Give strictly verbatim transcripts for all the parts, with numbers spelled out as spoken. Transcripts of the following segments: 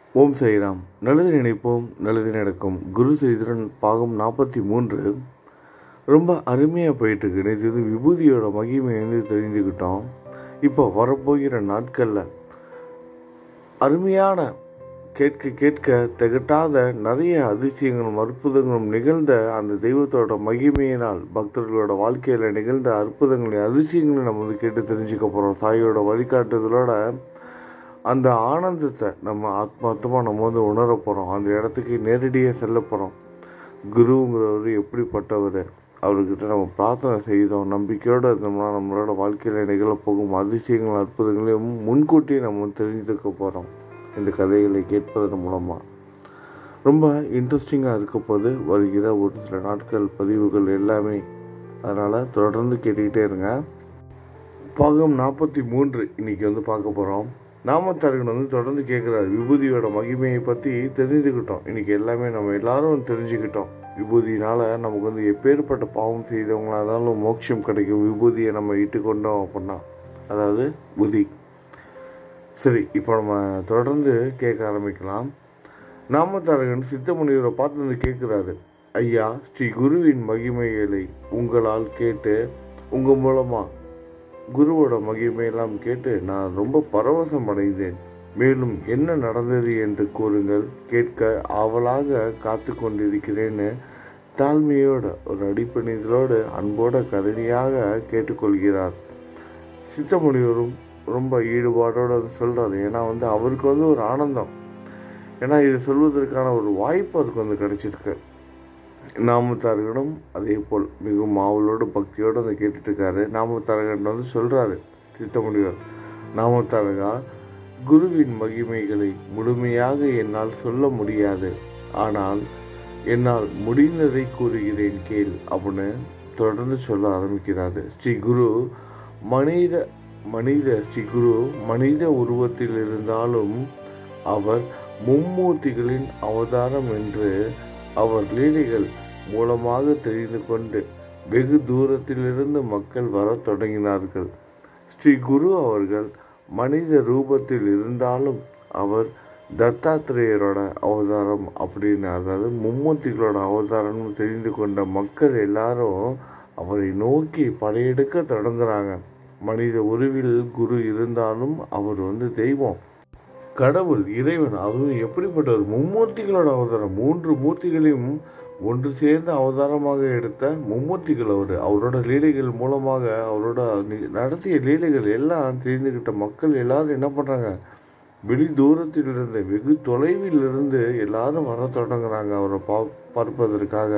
ஓம் சாய்ராம். நல்லது நினைப்போம், நல்லது நடக்கும். குரு சரித்திரன் பாகம் நாற்பத்தி மூன்று ரொம்ப அருமையாக போயிட்டுருக்கு. நேற்று இது விபூதியோட மகிமை வந்து தெரிஞ்சுக்கிட்டோம். இப்போ வரப்போகிற நாட்களில் அருமையான கேட்க கேட்க திகட்டாத நிறைய அதிசயங்களும் அற்புதங்களும் நிகழ்ந்த அந்த தெய்வத்தோட மகிமையினால் பக்தர்களோட வாழ்க்கையில் நிகழ்ந்த அற்புதங்களையும் அதிசயங்களையும் நம்ம வந்து கேட்டு தெரிஞ்சுக்க போகிறோம். சாயோட வழிகாட்டுதலோட அந்த ஆனந்தத்தை நம்ம ஆத்மார்த்தமாக நம்ம வந்து உணர போகிறோம். அந்த இடத்துக்கு நேரடியாக செல்ல போகிறோம். குருங்கிறவர் எப்படிப்பட்டவர், அவர்கிட்ட நம்ம பிரார்த்தனை செய்தோம், நம்பிக்கையோடு இருந்தோம்னா நம்மளோட வாழ்க்கையில் நிகழப்போகும் அதிசயங்கள் அற்புதங்களையும் முன்கூட்டியே நம்ம தெரிஞ்சுக்க போகிறோம். இந்த கதைகளை கேட்பதன் மூலமாக ரொம்ப இன்ட்ரெஸ்டிங்காக இருக்க போது வருகிற ஒரு சில நாட்கள் பதிவுகள் எல்லாமே. அதனால் தொடர்ந்து கேட்டுக்கிட்டே இருங்க. பாகம் நாற்பத்தி மூன்று இன்றைக்கி வந்து பார்க்க போகிறோம். நாமத்தாரகன் வந்து தொடர்ந்து கேட்குறாரு. விபூதியோட மகிமையை பற்றி தெரிஞ்சுக்கிட்டோம். இன்றைக்கி எல்லாமே நம்ம எல்லாரும் தெரிஞ்சுக்கிட்டோம். விபூதினால் நமக்கு வந்து எப்பேற்பட்ட பாவம் செய்தவங்களாக இருந்தாலும் மோட்சம் கிடைக்கும். விபூதியை நம்ம இட்டுக்கொண்டோம் அப்படின்னா, அதாவது புதி. சரி, இப்போ நம்ம தொடர்ந்து கேட்க ஆரம்பிக்கலாம். நாமத்தாரகன் சித்தமுனிவரை பார்த்து வந்து கேட்குறாரு. ஐயா, ஸ்ரீ குருவின் மகிமைகளை உங்களால் கேட்டு உங்கள் மூலமாக குருவோட மகிமையெல்லாம் கேட்டு நான் ரொம்ப பரவசம் அடைந்தேன். மேலும் என்ன நடந்தது என்று கூறுங்கள், கேட்க ஆவலாக காத்து கொண்டிருக்கிறேன்னு தாழ்மையோட ஒரு அடிப்பணிதலோடு அன்போட கருணையாக கேட்டுக்கொள்கிறார். சித்தமுனிவரும் ரொம்ப ஈடுபாடோடு அதை சொல்கிறார். ஏன்னா வந்து அவருக்கு வந்து ஒரு ஆனந்தம். ஏன்னா இது சொல்வதற்கான ஒரு வாய்ப்பு அவருக்கு வந்து கிடைச்சிருக்கு. நாமத்தாரகனும் அதே போல் மிகவும் ஆவலோடு பக்தியோடு அதை கேட்டுட்ருக்காரு. நாமத்தாரகன் வந்து சொல்கிறாரு சித்தமுனிவர், நாமத்தாரகா, குருவின் மகிமைகளை முழுமையாக என்னால் சொல்ல முடியாது. ஆனால் என்னால் முடிந்ததை கூறுகிறேன் கேள் அப்படின்னு தொடர்ந்து சொல்ல ஆரம்பிக்கிறாரு. ஸ்ரீ குரு மனித மனித ஸ்ரீ குரு மனித உருவத்தில் இருந்தாலும் அவர் மும்மூர்த்திகளின் அவதாரம் என்று அவர் லீலைகள் மூலமாக தெரிந்து கொண்டு வெகு தூரத்திலிருந்து மக்கள் வர தொடங்கினார்கள். ஸ்ரீ குரு அவர்கள் மனித ரூபத்தில் இருந்தாலும் அவர் தத்தாத்திரேயரோட அவதாரம் அப்படின்னு, அதாவது மும்மூர்த்திகளோட அவதாரம்னு தெரிந்து கொண்ட மக்கள் எல்லாரும் அவரை நோக்கி படையெடுக்க தொடங்குறாங்க. மனித உருவில் குரு இருந்தாலும் அவர் வந்து தெய்வம், கடவுள், இறைவன். அதுவும் எப்படிப்பட்டவர், மும்மூர்த்திகளோட அவதாரம். மூன்று மூர்த்திகளையும் ஒன்று சேர்ந்த அவதாரமாக எடுத்த மும்மூர்த்திகள் அவர். அவரோட லீலைகள் மூலமாக அவரோட நடத்திய லீலைகள் எல்லாம் தெரிந்துக்கிட்ட மக்கள் எல்லாரும் என்ன பண்ணுறாங்க, வெளி தூரத்திலிருந்து வெகு தொலைவில் இருந்து எல்லாரும் வர தொடங்குறாங்க அவரை பா பார்ப்பதற்காக.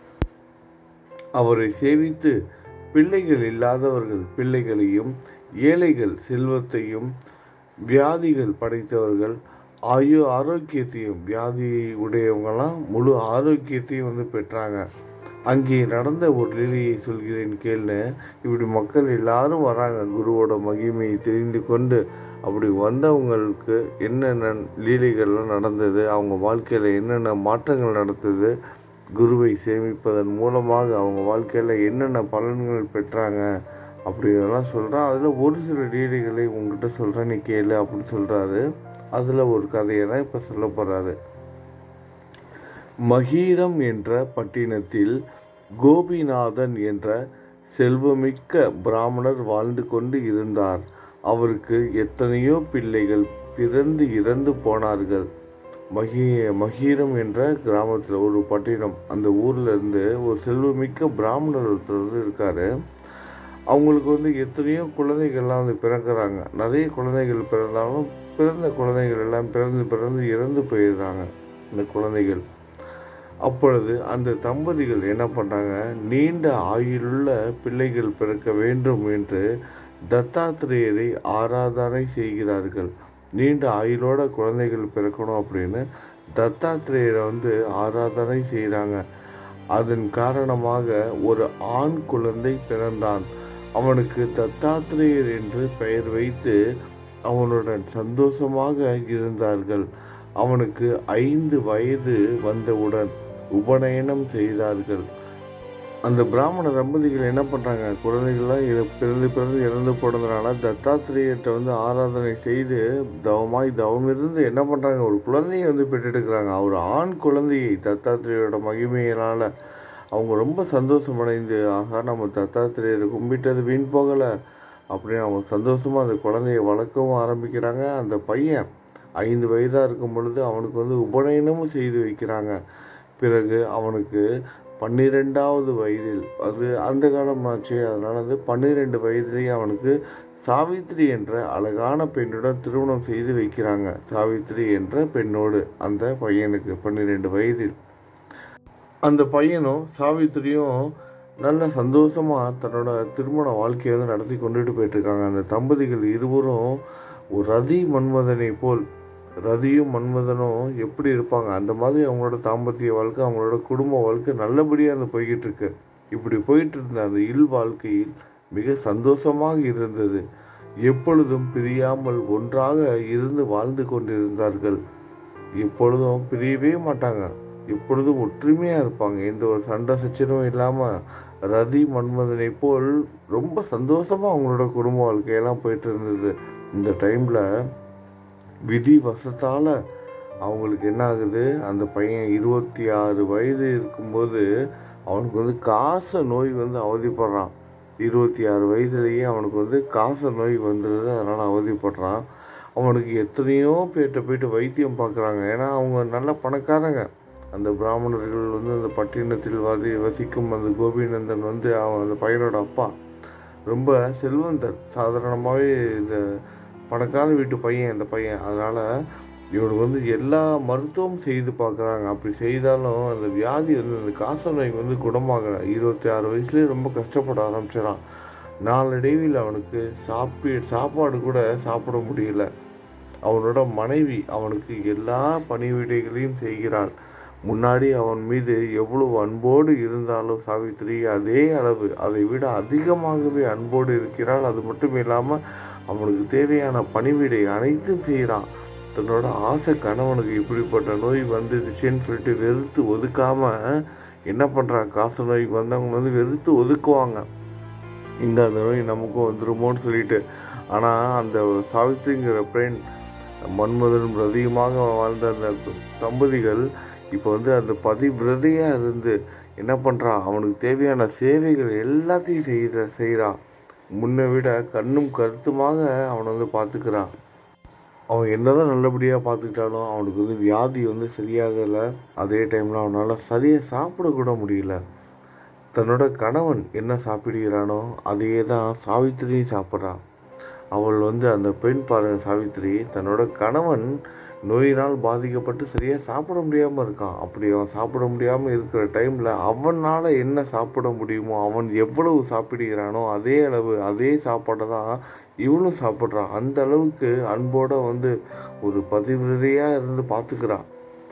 அவரை சேவித்து பிள்ளைகள் இல்லாதவர்கள் பிள்ளைகளையும், ஏழைகள் செல்வத்தையும், வியாதிகள் படைத்தவர்கள் ஆயு ஆரோக்கியத்தையும், வியாதி உடையவங்களாம் முழு ஆரோக்கியத்தையும் வந்து பெற்றாங்க. அங்கே நடந்த ஒரு லீலையை சொல்கிறேன் கேள்னு இப்படி மக்கள் எல்லாரும் வராங்க குருவோட மகிமையை தெரிந்து கொண்டு. அப்படி வந்தவங்களுக்கு என்னென்ன லீலைகள்லாம் நடந்தது, அவங்க வாழ்க்கையில் என்னென்ன மாற்றங்கள் நடந்தது, குருவை சேமிப்பதன் மூலமாக அவங்க வாழ்க்கையில் என்னென்ன பலன்கள் பெற்றாங்க அப்படிங்கிறதெல்லாம் சொல்கிறான். அதில் ஒரு சில லீலைகளை உங்கள்கிட்ட சொல்கிறேன், நீ கேளு அப்படின்னு சொல்கிறாரு. அதில் ஒரு கதையை தான் இப்போ சொல்ல போகிறாரு. மகீரம் என்ற பட்டினத்தில் கோபிநாதன் என்ற செல்வமிக்க பிராமணர் வாழ்ந்து கொண்டு இருந்தார். அவருக்கு எத்தனையோ பிள்ளைகள் பிறந்து இறந்து போனார்கள். மகி மகீரம் என்ற கிராமத்தில் ஒரு பட்டினம், அந்த ஊரில் இருந்து ஒரு செல்வமிக்க பிராமணர் ஒருத்தர் வந்து இருக்கார். அவங்களுக்கு வந்து எத்தனையோ குழந்தைகள்லாம் வந்து பிறக்கிறாங்க. நிறைய குழந்தைகள் பிறந்தாலும் பிறந்த குழந்தைகள் எல்லாம் பிறந்து பிறந்து இறந்து போயிடுறாங்க இந்த குழந்தைகள். அப்பொழுது அந்த தம்பதிகள் என்ன பண்ணுறாங்க, நீண்ட ஆயுளுள்ள பிள்ளைகள் பிறக்க வேண்டும் என்று தத்தாத்திரேயரை ஆராதனை செய்கிறார்கள். நீண்ட ஆயுளோட குழந்தைகள் பிறக்கணும் அப்படின்னு தத்தாத்திரேயரை வந்து ஆராதனை செய்கிறாங்க. அதன் காரணமாக ஒரு ஆண் குழந்தை பிறந்தான். அவனுக்கு தத்தாத்திரேயர் என்று பெயர் வைத்து அவனுடன் சந்தோஷமாக இருந்தார்கள். அவனுக்கு ஐந்து வயது வந்தவுடன் உபநயனம் செய்தார்கள். அந்த பிராமண தம்பதிகள் என்ன பண்ணுறாங்க, குழந்தைகள்லாம் இற பிறந்து பிறந்து இறந்து போனதுனால தத்தாத்திரேயர்கிட்ட வந்து ஆராதனை செய்து தவமாய் தவம் இருந்து என்ன பண்ணுறாங்க, ஒரு குழந்தையை வந்து பெற்றெடுக்கிறாங்க. அவர் ஆண் குழந்தையை தத்தாத்திரேயரோட மகிமையினால் அவங்க ரொம்ப சந்தோஷமடைந்து, ஆகா நம்ம தத்தாத்திரேயரை கும்பிட்டது வீண் போகலை அப்படின்னு அவங்க சந்தோஷமாக அந்த குழந்தையை வளர்க்கவும் ஆரம்பிக்கிறாங்க. அந்த பையன் ஐந்து வயதாக இருக்கும் பொழுது அவனுக்கு வந்து உபநயனமும் செய்து வைக்கிறாங்க. பிறகு அவனுக்கு பன்னிரெண்டாவது வயதில், அது அந்த காலமாச்சு, அதனால் வந்து பன்னிரெண்டு வயதிலேயே அவனுக்கு சாவித்திரி என்ற அழகான பெண்ணுடன் திருமணம் செய்து வைக்கிறாங்க. சாவித்திரி என்ற பெண்ணோடு அந்த பையனுக்கு பன்னிரெண்டு வயதில். அந்த பையனும் சாவித்திரியும் நல்ல சந்தோஷமாக தன்னோட திருமண வாழ்க்கையை வந்து நடத்தி கொண்டுட்டு போயிட்டுருக்காங்க. அந்த தம்பதிகள் இருவரும் ஒரு ரதி மன்மதனை போல், ரதியும் மன்மதனும் எப்படி இருப்பாங்க அந்த மாதிரி அவங்களோட தாம்பத்திய வாழ்க்கை, அவங்களோட குடும்ப வாழ்க்கை நல்லபடியாக அந்த போய்கிட்டு இருக்கு. இப்படி போயிட்டு இருந்த அந்த இல் வாழ்க்கையில் மிக சந்தோஷமாக இருந்தது. எப்பொழுதும் பிரியாமல் ஒன்றாக இருந்து வாழ்ந்து கொண்டிருந்தார்கள். எப்பொழுதும் பிரியவே மாட்டாங்க, எப்பொழுதும் ஒற்றுமையாக இருப்பாங்க. எந்த ஒரு சண்டை சச்சரவும் இல்லாமல் ரதி மன்மதனை போல் ரொம்ப சந்தோஷமாக அவங்களோட குடும்ப வாழ்க்கையெல்லாம் போயிட்டு இருந்தது. இந்த டைமில் விதி வசத்தால் அவங்களுக்கு என்ன ஆகுது, அந்த பையன் இருபத்தி ஆறு வயது இருக்கும்போது அவனுக்கு வந்து காச நோய் வந்து அவதிப்படுறான். இருபத்தி ஆறு வயதுலேயே அவனுக்கு வந்து காச நோய் வந்துடுது, அதனால் அவதிப்படுறான். அவனுக்கு எத்தனையோ பேர்கிட்ட போயிட்டு வைத்தியம் பார்க்குறாங்க. ஏன்னா அவங்க நல்ல பணக்காரங்க. அந்த பிராமணர்கள் வந்து அந்த பட்டினத்தில் வரி வசிக்கும் அந்த கோபிநந்தன் வந்து அவன் அந்த பையனோட அப்பா ரொம்ப செல்வந்தர். சாதாரணமாகவே இந்த பணக்கார வீட்டு பையன் இந்த பையன். அதனால் இவனுக்கு வந்து எல்லா மருத்துவம் செய்து பார்க்குறாங்க. அப்படி செய்தாலும் அந்த வியாதி வந்து அந்த காச நோய் வந்து குணமாகலை. இருபத்தி ஆறு வயசுலேயே ரொம்ப கஷ்டப்பட ஆரம்பிச்சிடான். நாளடைவில் அவனுக்கு சாப்பி சாப்பாடு கூட சாப்பிட முடியல. அவனோட மனைவி அவனுக்கு எல்லா பணிவிடைகளையும் செய்கிறாள். முன்னாடி அவன் மீது எவ்வளவு அன்போடு இருந்தாலும் சாவித்திரி அதே அளவு, அதை விட அதிகமாகவே அன்போடு இருக்கிறாள். அது மட்டும் இல்லாமல் அவனுக்கு தேவையான பணிவிடை அனைத்தும் செய்கிறான். தன்னோட ஆசை கணவனுக்கு இப்படிப்பட்ட நோய் வந்துடுச்சுன்னு சொல்லிட்டு வெறுத்து ஒதுக்காமல் என்ன பண்ணுறான், காசு நோய் வந்தவங்க வந்து வெறுத்து ஒதுக்குவாங்க, இந்த அந்த நோய் நமக்கும் வந்துடுமோன்னு சொல்லிட்டு. ஆனால் அந்த சாவித்திரிங்கிற பெண் மன்மதனும் ரதியுமாக வாழ்ந்த அந்த தம்பதிகள் இப்போ வந்து அந்த பதிவிரதையாக இருந்து என்ன பண்ணுறான், அவனுக்கு தேவையான சேவைகள் எல்லாத்தையும் செய்கிற செய்கிறான். முன்னை விட கண்ணும் கருத்துமாக அவனை வந்து பார்த்துக்கிறான். அவன் என்னதான் நல்லபடியாக பார்த்துக்கிட்டாலும் அவனுக்கு வந்து வியாதி வந்து சரியாகலை. அதே டைமில் அவனால் சரியாக சாப்பிடக்கூட முடியல. தன்னோட கணவன் என்ன சாப்பிடுகிறானோ அதையே தான் சாவித்திரியும் சாப்பிட்றான். அவள் வந்து அந்த பெண் பாருங்க, சாவித்திரி தன்னோட கணவன் நோயினால் பாதிக்கப்பட்டு சரியாக சாப்பிட முடியாமல் இருக்கான். அப்படி அவன் சாப்பிட முடியாமல் இருக்கிற டைமில் அவனால் என்ன சாப்பிட முடியுமோ, அவன் எவ்வளவு சாப்பிடுகிறானோ அதே அளவு அதே சாப்பாட்டை தான் இவளும் சாப்பிட்றான். அந்த அளவுக்கு அன்போடு வந்து ஒரு பதிவிரதையாக இருந்து பார்த்துக்கிறான்.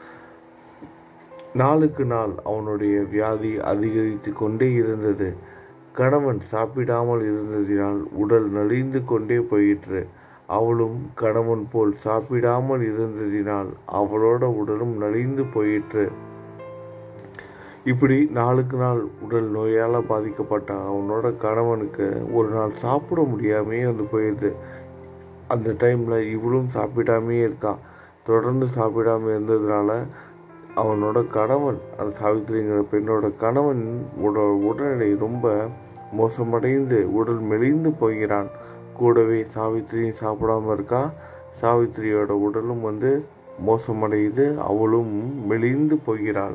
நாளுக்கு நாள் அவனுடைய வியாதி அதிகரித்து கொண்டே இருந்தது. கணவன் சாப்பிடாமல் இருந்ததினால் உடல் நலிந்து கொண்டே போயிற்று. அவளும் கணவன் போல் சாப்பிடாமல் இருந்ததினால் அவளோட உடலும் நலிந்து போயிற்று. இப்படி நாளுக்கு நாள் உடல் நோயால் பாதிக்கப்பட்ட அவனோட கணவனுக்கு ஒரு நாள் சாப்பிட முடியாமே வந்து போயிடுது. அந்த டைமில் இவளும் சாப்பிடாமே இருக்கான். தொடர்ந்து சாப்பிடாம இருந்ததுனால அவனோட கணவன், அந்த சாவித்திரிங்கிற பெண்ணோட கணவன் உட உடல்நிலை ரொம்ப மோசமடைந்து உடல் மெலிந்து போகிறான். கூடவே சாவித்திரியும் சாப்பிடாமல் இருக்கா. சாவித்திரியோட உடலும் வந்து மோசமடையுது, அவளும் மெலிந்து போகிறாள்.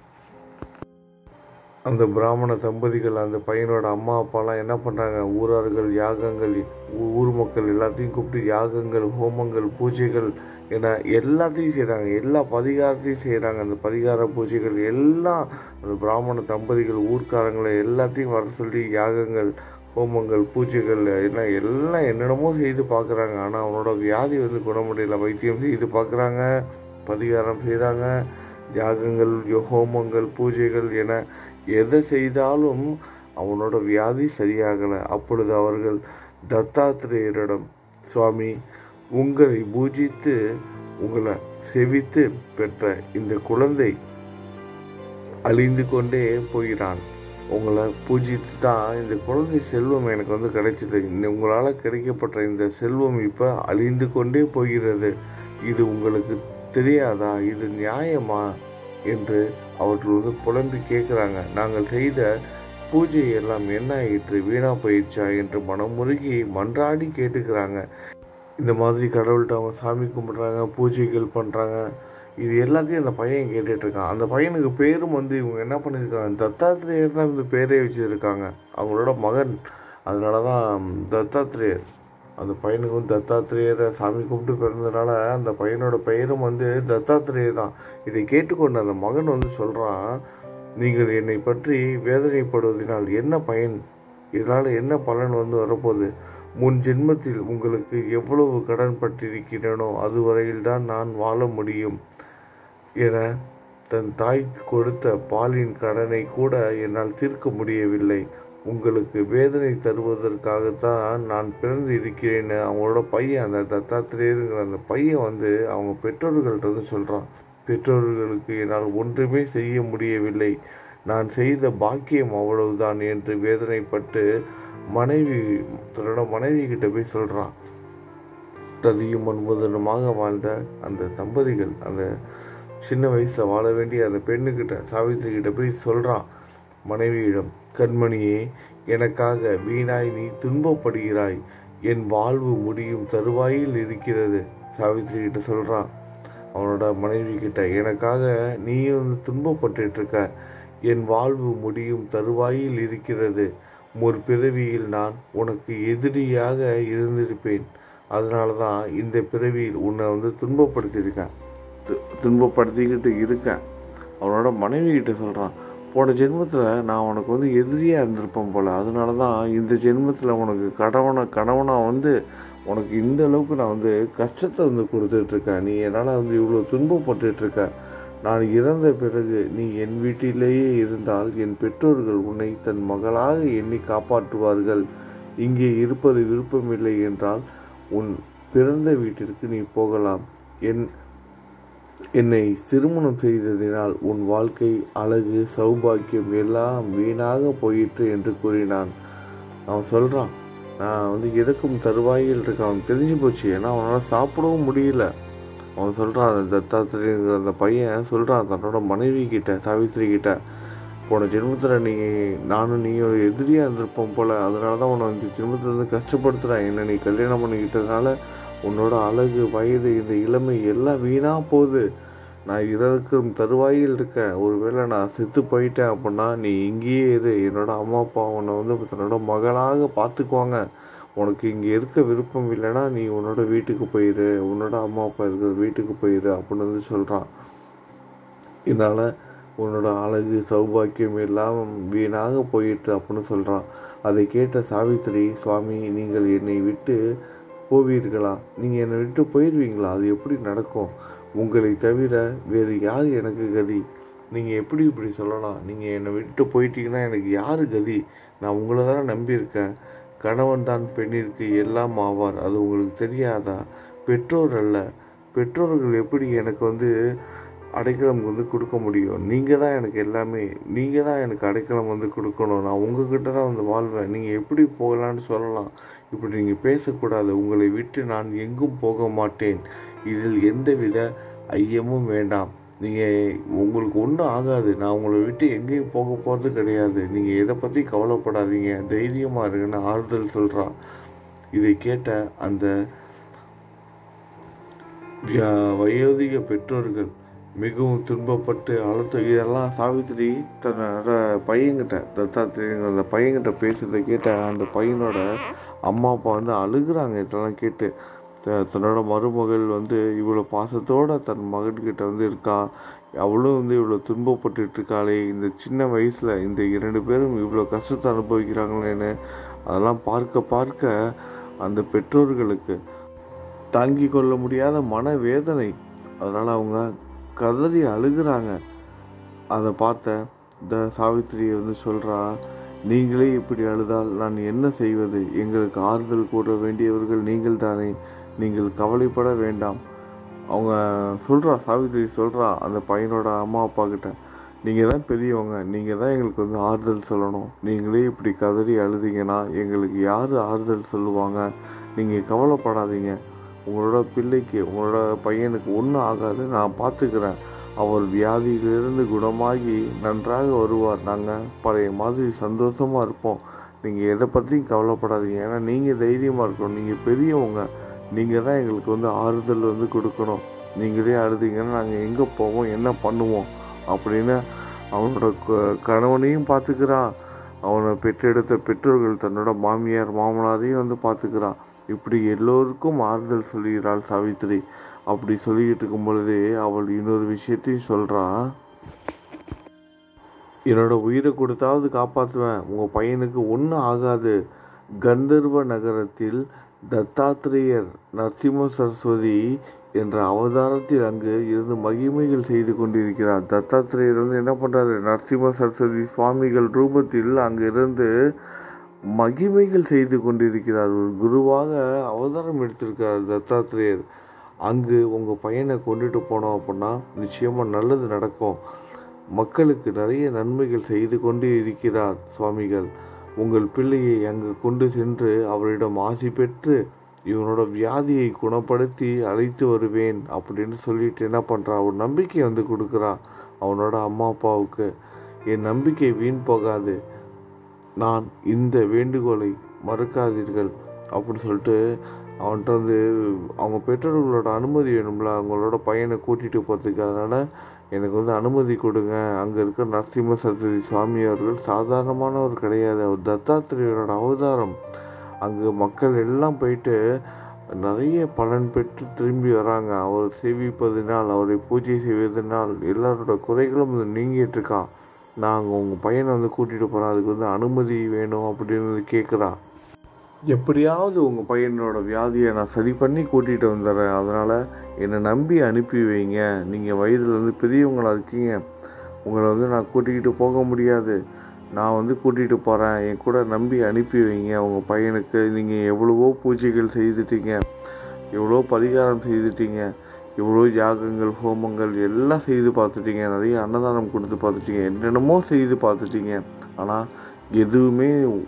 அந்த பிராமண தம்பதிகள் அந்த பையனோட அம்மா அப்பாலாம் என்ன பண்ணுறாங்க, ஊரார்கள் யாகங்கள், ஊர் மக்கள் எல்லாத்தையும் கூப்பிட்டு யாகங்கள், ஹோமங்கள், பூஜைகள் என எல்லாத்தையும் செய்கிறாங்க. எல்லா பரிகாரத்தையும் செய்கிறாங்க. அந்த பரிகார பூஜைகள் எல்லாம் அந்த பிராமண தம்பதிகள் ஊர்க்காரங்களை எல்லாத்தையும் வர சொல்லி யாகங்கள், ஹோமங்கள், பூஜைகள் எல்லாம் எல்லாம் என்னென்னமோ செய்து பார்க்குறாங்க. ஆனால் அவனோட வியாதி வந்து குணமுடியல. வைத்தியம் செய்து பார்க்குறாங்க, பரிகாரம் செய்கிறாங்க, யாகங்கள், ஹோமங்கள், பூஜைகள் என எதை செய்தாலும் அவனோட வியாதி சரியாகலை. அப்பொழுது அவர்கள் தத்தாத்திரேயரிடம், சுவாமி, உங்களை பூஜித்து உங்களை செவித்து பெற்ற இந்த குழந்தை அழிந்து கொண்டே போகிறான். உங்களை பூஜித்து தான் இந்த குழந்தை செல்வம் எனக்கு வந்து கிடைச்சிது. இந்த உங்களால் கிடைக்கப்பட்ட இந்த செல்வம் இப்போ அழிந்து கொண்டே போகிறது. இது உங்களுக்கு தெரியாதா? இது நியாயமா என்று அவர்கள் வந்து புலம்பி கேட்குறாங்க. நாங்கள் செய்த பூஜை எல்லாம் என்ன ஆயிற்று? வீணா போயிடுச்சா என்று மனமுருகி மன்றாடி கேட்டுக்கிறாங்க. இந்த மாதிரி கடவுள்கிட்ட அவங்க சாமி கும்பிட்றாங்க, பூஜைகள் பண்ணுறாங்க. இது எல்லாத்தையும் அந்த பையன் கேட்டுட்ருக்கான். அந்த பையனுக்கு பேரும் வந்து இவங்க என்ன பண்ணியிருக்காங்க, தத்தாத்திரேயர் தான் இந்த பேரே வச்சுருக்காங்க, அவங்களோட மகன். அதனால தான் தத்தாத்திரேயர். அந்த பையனுக்கு வந்து தத்தாத்திரேயரை சாமி கும்பிட்டு பிறந்ததுனால அந்த பையனோட பெயரும் வந்து தத்தாத்திரேயர் தான். இதை கேட்டுக்கொண்டு அந்த மகன் வந்து சொல்கிறான், நீங்கள் என்னை பற்றி வேதனைப்படுவதனால் என்ன பயன்? இதனால் என்ன பலன் வந்து வரப்போகுது? முன் ஜென்மத்தில் உங்களுக்கு எவ்வளவு கடன் பட்டிருக்கிறேனோ அதுவரையில் தான் நான் வாழ முடியும் என தன் தாய் கொடுத்த பாலின் கடனை கூட என்னால் தீர்க்க முடியவில்லை. உங்களுக்கு வேதனை தருவதற்காகத்தான் நான் பிறந்து இருக்கிறேன்னு அவங்களோட பையன், அந்த தத்தாத்திரேயருங்கிற அந்த பையன் வந்து அவங்க பெற்றோர்கள்ட்ட வந்து சொல்கிறான். பெற்றோர்களுக்கு என்னால் ஒன்றுமே செய்ய முடியவில்லை, நான் செய்த பாக்கியம் அவ்வளவுதான் என்று வேதனைப்பட்டு மனைவி தன்னோட மனைவி கிட்ட போய் சொல்கிறான். ரதியும் முன்புதனுமாக வாழ்ந்த அந்த தம்பதிகள் அந்த சின்ன வயசில் வாழ வேண்டிய அந்த பெண்ணுக்கிட்ட, சாவித்திரி கிட்ட போய் சொல்கிறான் மனைவியிடம், கண்மணியே, எனக்காக வீணாய் நீ துன்பப்படுகிறாய், என் வாழ்வு முடியும் தருவாயில் இருக்கிறது. சாவித்திரி கிட்ட சொல்கிறான் அவனோட மனைவி கிட்ட, எனக்காக நீயும் துன்பப்பட்டுருக்க, என் வாழ்வு முடியும் தருவாயில் இருக்கிறது. முற்பிறவியில் நான் உனக்கு எதிரியாக இருந்திருப்பேன், அதனால தான் இந்த பிறவியில் உன்னை வந்து துன்பப்படுத்தியிருக்கேன் து துன்பப்படுத்திக்கிட்டு இருக்கேன். அவனோட மனைவி கிட்ட சொல்கிறான், போன ஜென்மத்தில் நான் உனக்கு வந்து எதிரியாக இருந்திருப்பேன் போல், அதனால தான் இந்த ஜென்மத்தில் உனக்கு கடவுளை கணவனாக வந்து உனக்கு இந்த அளவுக்கு நான் வந்து கஷ்டத்தை வந்து கொடுத்துட்ருக்கேன். நீ என்னால் வந்து இவ்வளோ துன்பப்பட்டுருக்க. நான் இறந்த பிறகு நீ என் வீட்டிலேயே இருந்தால் என் பெற்றோர்கள் உன்னை தன் மகளாக எண்ணி காப்பாற்றுவார்கள். இங்கே இருப்பது விருப்பமில்லை என்றால் உன் பிறந்த வீட்டிற்கு நீ போகலாம். என் என்னை திருமணம் செய்ததினால் உன் வாழ்க்கை, அழகு, சௌபாக்கியம் எல்லாம் வீணாக போயிற்று என்று கூறினான். அவன் சொல்கிறான், நான் வந்து இறக்கும் தருவாயில் இருக்க. அவன் தெரிஞ்சு போச்சு, ஏன்னா அவனால் சாப்பிடவும் முடியல. அவன் சொல்கிறான், அந்த தத்தாத்திரேயங்கிற அந்த பையன் சொல்கிறான் தன்னோட மனைவி கிட்ட, சாவித்திரி கிட்ட, போன ஜென்மத்தில் நீ நானும் நீயும் எதிரியாக இருந்திருப்போம் போல், அதனால தான் உன்னை இந்த ஜென்மத்தில் வந்து கஷ்டப்படுத்துகிறேன். என்னை நீ கல்யாணம் பண்ணிக்கிட்டதுனால உன்னோட அழகு, வயது, இந்த இளமை எல்லாம் வீணாக போகுது. நான் இறக்கும் தருவாயில் இருக்கேன். ஒருவேளை நான் செத்து போயிட்டேன் அப்படின்னா நீ இங்கேயே இரு. என்னோட அம்மா அப்பா உன்னை வந்து தன்னோட மகளாக பார்த்துக்குவாங்க. உனக்கு இங்கே இருக்க விருப்பம் இல்லைன்னா நீ உன்னோட வீட்டுக்கு போயிரு, உன்னோட அம்மா அப்பா இருக்கிற வீட்டுக்கு போயிரு அப்படின்னு வந்து சொல்கிறான். இதனால் உன்னோட அழகு, சௌபாக்கியம் எல்லாம் வீணாக போயிட்டு அப்படின்னு சொல்கிறான். அதை கேட்ட சாவித்திரி, சுவாமி, நீங்கள் என்னை விட்டு போவீர்களா? நீங்கள் என்னை விட்டு போயிடுவீங்களா? அது எப்படி நடக்கும்? உங்களை தவிர வேறு யார் எனக்கு கதி? நீங்கள் எப்படி இப்படி சொல்லலாம்? நீங்கள் என்னை விட்டு போயிட்டீங்கன்னா எனக்கு யார் கதி? நான் உங்களை தானே நம்பியிருக்கேன். கணவன் தான் பெண்ணிற்கு எல்லாம் ஆவார், அது உங்களுக்கு தெரியாதா? பெற்றோர் அல்ல, பெற்றோர்கள் எப்படி எனக்கு வந்து அடைக்கலம் வந்து கொடுக்க முடியும்? நீங்கள் தான் எனக்கு எல்லாமே, நீங்கள் தான் எனக்கு அடைக்கலம் வந்து கொடுக்கணும். நான் உங்ககிட்ட தான் வந்து வாழ்வேன். நீங்கள் எப்படி போகலான்னு சொல்லலாம்? இப்படி நீங்கள் பேசக்கூடாது. உங்களை விட்டு நான் எங்கும் போக மாட்டேன். இதில் எந்தவித ஐயமும் வேண்டாம். நீங்கள் உங்களுக்கு ஒன்றும் ஆகாது. நான் உங்களை விட்டு எங்கேயும் போக போகிறது கிடையாது. நீங்கள் எதை பற்றி கவலைப்படாதீங்க, தைரியமாக இருக்குன்னு ஆறுதல் சொல்கிறான். இதை கேட்ட அந்த வயோதிக பெற்றோர்கள் மிகவும் துன்பப்பட்டு அழுத்த. இதெல்லாம் சாவித்திரி தன்னோட பையன்கிட்ட, தத்தாத்திரேயங்கிற அந்த பையன்கிட்ட பேசுறதை கேட்ட அந்த பையனோட அம்மா அப்பா வந்து அழுகுறாங்க. இதெல்லாம் கேட்டு தன்னோட மருமகள் வந்து இவ்வளோ பாசத்தோடு தன் மகன்கிட்ட வந்து இருக்கா, அவளும் வந்து இவ்வளோ துன்பப்பட்டு இருக்காளே, இந்த சின்ன வயசில் இந்த இரண்டு பேரும் இவ்வளோ கஷ்டத்தை அனுபவிக்கிறாங்களேன்னு அதெல்லாம் பார்க்க பார்க்க அந்த பெற்றோர்களுக்கு தாங்கி கொள்ள முடியாத மனவேதனை. அதனால் அவங்க கதறி அழுகுறாங்க. அதை பார்த்த இந்த சாவித்திரியை வந்து சொல்கிறா, நீங்களே இப்படி அழுதால் நான் என்ன செய்வது? எங்களுக்கு ஆறுதல் கூற வேண்டியவர்கள் நீங்கள் தானே, நீங்கள் கவலைப்பட வேண்டாம். அவங்க சொல்கிறா, சாவித்திரி சொல்கிறா அந்த பையனோட அம்மா அப்பா கிட்ட, நீங்கள் தான் பெரியவங்க, நீங்கள் தான் எங்களுக்கு வந்து ஆறுதல் சொல்லணும். நீங்களே இப்படி கதறி அழுதிங்கன்னா எங்களுக்கு யார் ஆறுதல் சொல்லுவாங்க? நீங்கள் கவலைப்படாதீங்க, உங்களோட பிள்ளைக்கு உங்களோட பையனுக்கு ஒன்றும் ஆகாது, நான் பார்த்துக்கிறேன். அவர் வியாதியிலிருந்து குணமாகி நன்றாக வருவார். நாங்கள் பழைய மாதிரி சந்தோஷமாக இருப்போம். நீங்கள் எதை பற்றியும் கவலைப்படாதீங்க. ஏன்னா நீங்கள் தைரியமாக இருக்கணும். நீங்கள் பெரியவங்க, நீங்கள் தான் எங்களுக்கு வந்து ஆறுதல் வந்து கொடுக்கணும். நீங்களே அழுதிங்கன்னா நாங்கள் எங்கே போவோம், என்ன பண்ணுவோம் அப்படின்னு அவனோட கணவனையும் பார்த்துக்கிறான். அவனை பெற்றெடுத்த பெற்றோர்கள் தன்னோட மாமியார் மாமனாரையும் வந்து பார்த்துக்கிறான். இப்படி எல்லோருக்கும் ஆறுதல் சொல்கிறாள் சாவித்திரி. அப்படி சொல்லிக்கிட்டு இருக்கும் பொழுதே அவள் இன்னொரு விஷயத்தையும் சொல்கிறான். என்னோட உயிரை கொடுத்தாவது காப்பாற்றுவேன், உங்கள் பையனுக்கு ஒன்றும் ஆகாது. கந்தர்வ நகரத்தில் தத்தாத்திரேயர் நரசிம்ம சரஸ்வதி என்ற அவதாரத்தில் அங்கு இருந்து மகிமைகள் செய்து கொண்டிருக்கிறார். தத்தாத்திரேயர் வந்து என்ன பண்ணுறாரு, நரசிம்ம சரஸ்வதி சுவாமிகள் ரூபத்தில் அங்கு இருந்து மகிமைகள் செய்து கொண்டிருக்கிறார். ஒரு குருவாக அவதாரம் எடுத்திருக்கிறார் தத்தாத்திரேயர். அங்கு உங்கள் பையனை கொண்டுட்டு போனோம் அப்படின்னா நிச்சயமாக நல்லது நடக்கும். மக்களுக்கு நிறைய நன்மைகள் செய்து கொண்டு இருக்கிறார் சுவாமிகள். உங்கள் பிள்ளையை அங்கு கொண்டு சென்று அவரிடம் ஆசி பெற்று இவனோட வியாதியை குணப்படுத்தி அழைத்து வருவேன் அப்படின்னு சொல்லிட்டு என்ன பண்ணுறான், ஒரு நம்பிக்கை வந்து கொடுக்குறான் அவனோட அம்மா அப்பாவுக்கு. என் நம்பிக்கை வீண் போகாது, நான் இந்த வேண்டுகோளை மறக்காதீர்கள் அப்படின்னு சொல்லிட்டு அவன்கிட்ட வந்து அவங்க பெற்றோர்களோட அனுமதி வேணும்ல, அவங்களோட பையனை கூட்டிகிட்டு போகிறதுக்கு. அதனால் எனக்கு வந்து அனுமதி கொடுங்க. அங்கே இருக்கிற நரசிம்ம சரஸ்வதி சுவாமி அவர்கள் சாதாரணமானவர் கிடையாது, அவர் தத்தாத்திரேயரோட அவதாரம். அங்கு மக்கள் எல்லாம் போயிட்டு நிறைய பலன் பெற்று திரும்பி வராங்க. அவர் சேவிப்பதினால், அவரை பூஜை செய்வதனால் எல்லாரோட குறைகளும் நீங்கிட்டு இருக்கான். நாங்கள் உங்கள் பையனை வந்து கூட்டிகிட்டு போகிறோம், அதுக்கு வந்து அனுமதி வேணும் அப்படின்னு கேட்குறான். எப்படியாவது உங்கள் பையனோட வியாதியை நான் சரி பண்ணி கூட்டிகிட்டு வந்துடுறேன், அதனால் என்னை நம்பி அனுப்பி வைங்க. நீங்கள் வயதில் வந்து பெரியவங்களாக இருக்கீங்க, உங்களை வந்து நான் கூட்டிக்கிட்டு போக முடியாது, நான் வந்து கூட்டிகிட்டு போகிறேன், என் கூட நம்பி அனுப்பி வைங்க உங்கள் பையனுக்கு. நீங்கள் எவ்வளவோ பூஜைகள் செய்துட்டீங்க, எவ்வளோ பரிகாரம் செய்துட்டீங்க, இவ்வளோ யாகங்கள் ஹோமங்கள் எல்லாம் செய்து பார்த்துட்டீங்க, நிறைய அன்னதானம் கொடுத்து பார்த்துட்டீங்க, என்னென்னமோ செய்து பார்த்துட்டீங்க. ஆனால் எதுவுமே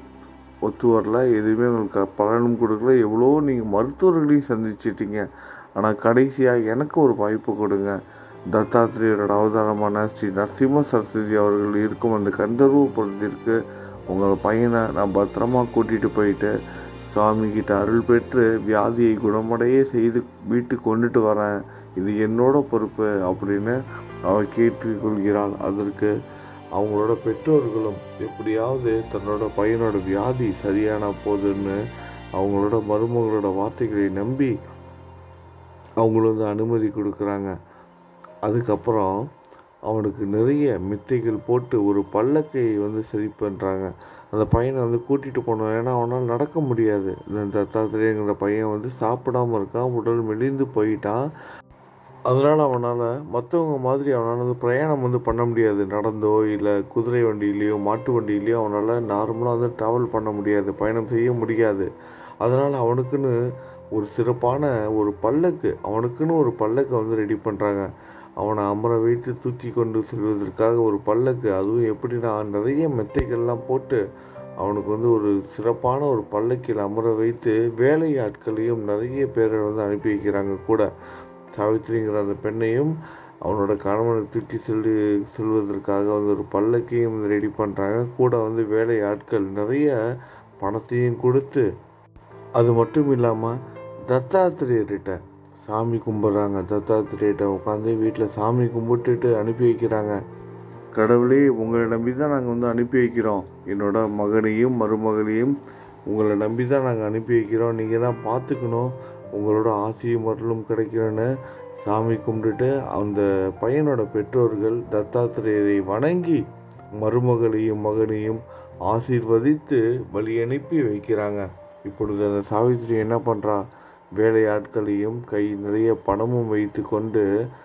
ஒத்து வரல, எதுவுமே உங்களுக்கு பலனும் கொடுக்கல. எவ்வளோ நீங்கள் மருத்துவர்களையும் சந்திச்சிட்டிங்க. ஆனால் கடைசியாக எனக்கு ஒரு வாய்ப்பு கொடுங்க. தத்தாத்திரேயரோட அவதாரமான ஸ்ரீ நரசிம்ம சரஸ்வதி அவர்கள் இருக்கும் அந்த கந்தர்வபுரத்திற்கு உங்கள் பையனை நான் பத்திரமா கூட்டிகிட்டு போயிட்டு சாமிக்கிட்ட அருள் பெற்று வியாதியை குணமடைய செய்து வீட்டுக்கு கொண்டுட்டு வரேன், இது என்னோட பொறுப்பு அப்படின்னு அவள் கேட்டுக்கொள்கிறாள். அதற்கு அவங்களோட பெற்றோர்களும் எப்படியாவது தன்னோட பையனோட வியாதி சரியான போதுன்னு அவங்களோட மருமகளோட வார்த்தைகளை நம்பி அவங்கள வந்து அனுமதி கொடுக்குறாங்க. அதுக்கப்புறம் அவனுக்கு நிறைய மித்தைகள் போட்டு ஒரு பல்லக்கை வந்து சரி பண்ணுறாங்க. அந்த பையனை வந்து கூட்டிகிட்டு போனோம், ஏன்னா அவனால் நடக்க முடியாது. இந்த தத்தாத்திரேயங்கிற பையன் வந்து சாப்பிடாமல் இருக்கான், உடல் மெலிந்து போயிட்டான். அதனால் அவனால் மற்றவங்க மாதிரி அவனால் வந்து பிரயாணம் வந்து பண்ண முடியாது. நடந்தோ இல்லை குதிரை வண்டியிலையோ மாட்டு வண்டியிலையோ அவனால் நார்மலாக வந்து ட்ராவல் பண்ண முடியாது, பயணம் செய்ய முடியாது. அதனால் அவனுக்குன்னு ஒரு சிறப்பான ஒரு பல்லக்கு அவனுக்குன்னு ஒரு பல்லக்கை வந்து ரெடி பண்ணுறாங்க. அவனை அமர வைத்து தூக்கி கொண்டு செல்வதற்காக ஒரு பல்லக்கு, அதுவும் எப்படின்னா நிறைய மெத்தைகள்லாம் போட்டு அவனுக்கு வந்து ஒரு சிறப்பான ஒரு பல்லக்கில் அமர வைத்து வேலை ஆட்களையும் நிறைய பேரை வந்து அனுப்பி வைக்கிறாங்க. கூட சாவித்திரிங்கிற அந்த பெண்ணையும் அவனோட கணவனை தூக்கி செல்லு செல்வதற்காக வந்து ஒரு பல்லக்கையும் வந்து ரெடி பண்ணுறாங்க. கூட வந்து வேலை ஆட்கள் நிறைய பணத்தையும் கொடுத்து, அது மட்டும் இல்லாமல் தத்தாத்திரேயர்கிட்ட சாமி கும்பிட்றாங்க. தத்தாத்திரேயர்கிட்ட உட்காந்து வீட்டில் சாமி கும்பிட்டுட்டு அனுப்பி வைக்கிறாங்க. கடவுளே, உங்களை நம்பி தான் நாங்கள் வந்து அனுப்பி வைக்கிறோம், என்னோட மகனையும் மருமகளையும் உங்களை நம்பி தான் நாங்கள் அனுப்பி வைக்கிறோம், நீங்கள் தான் பார்த்துக்கணும், உங்களோட ஆசையும் அருளும் கிடைக்கணும்னு சாமி கும்பிட்டுட்டு அந்த பையனோட பெற்றோர்கள் தத்தாத்திரேயரை வணங்கி மருமகளையும் மகனையும் ஆசீர்வதித்து வழி அனுப்பி வைக்கிறாங்க. இப்பொழுது அந்த சாவித்திரி என்ன பண்ணுறா, வேலையாட்களையும் கை நிறைய பணமும் வைத்து கொண்டு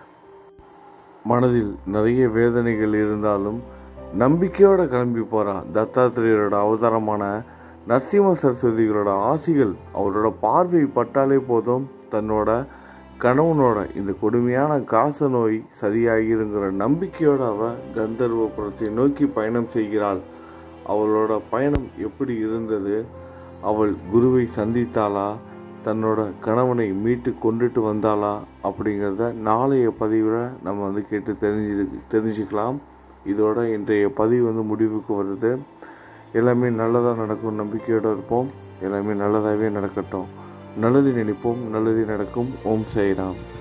மனதில் நிறைய வேதனைகள் இருந்தாலும் நம்பிக்கையோடு கிளம்பி போகிறான். தத்தாத்திரேயரோட அவதாரமான நரசிம்ம சரஸ்வதிகளோட ஆசிகள் அவரோட பார்வை பட்டாலே போதும், தன்னோட கணவனோட இந்த கொடுமையான காச நோய் சரியாகிருங்கிற நம்பிக்கையோடு அவள் கந்தர்வபுரத்தை நோக்கி பயணம் செய்கிறாள். அவளோட பயணம் எப்படி இருந்தது? அவள் குருவை சந்தித்தாளா? தன்னோட கணவனை மீட்டு கொண்டுட்டு வந்தாளா? அப்படிங்கிறத நாளைய பதிவில் நம்ம வந்து கேட்டு தெரிஞ்சு தெரிஞ்சுக்கலாம். இதோட இன்றைய பதிவு வந்து முடிவுக்கு வருது. எல்லாமே நல்லதாக நடக்கும் நம்பிக்கையோடு இருப்போம். எல்லாமே நல்லதாகவே நடக்கட்டும். நல்லது நினைப்போம், நல்லது நடக்கும். ஓம் சாய்ராம்.